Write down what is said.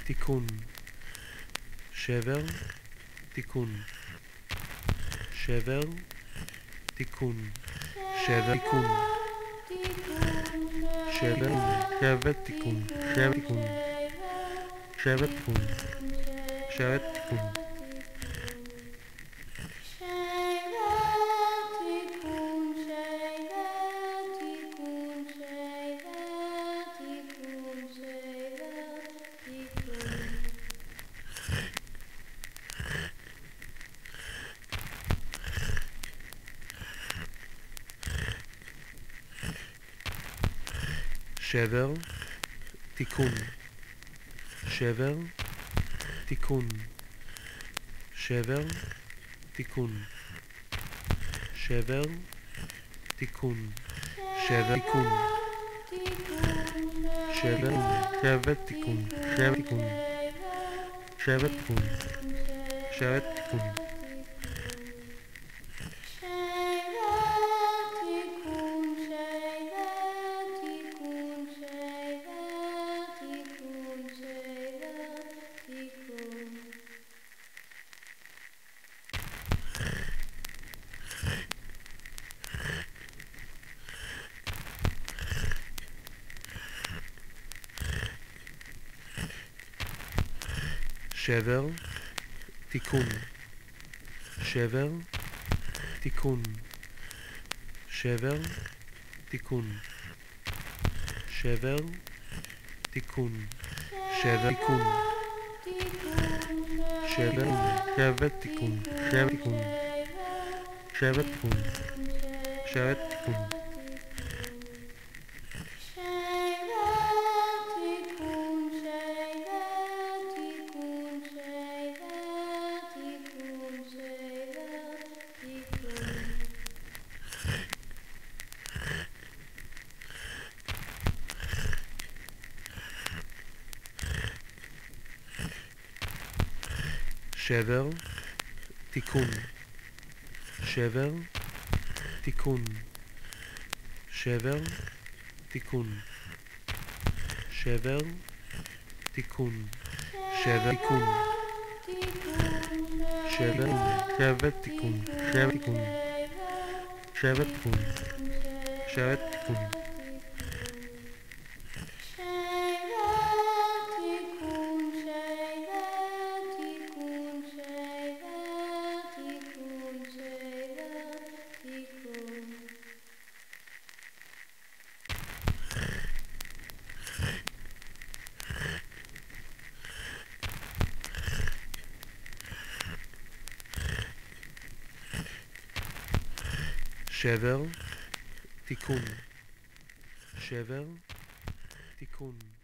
תיקון, שבר, תיקון, שבר, תיקון, שבר, תיקון, שבר, שבר, תיקון, שבר, תיקון, שבר, תיקון, שבר, תיקון, שבר, תיקון, שבר, תיקון, שבר, תיקון, שבר, תיקון, שבר, תיקון, שבר, שבר, תיקון, שבר, תיקון, שבר, תיקון, שבר, תיקון, שבר, תיקון, שבר, תיקון, שבר, תיקון, שבר, תיקון, שבר, תיקון, שבר, שבר, תיקון, שבר, תיקון, שבר, תיקון, שבר, תיקון, שבר, תיקון, שבר, תיקון, שבר, תיקון, שבר, תיקון, שבר, תיקון, שבר, שבר, תיקון, שבר, תיקון, שבר, תיקון, שבר, תיקון, שבר, תיקון, שבר, תיקון.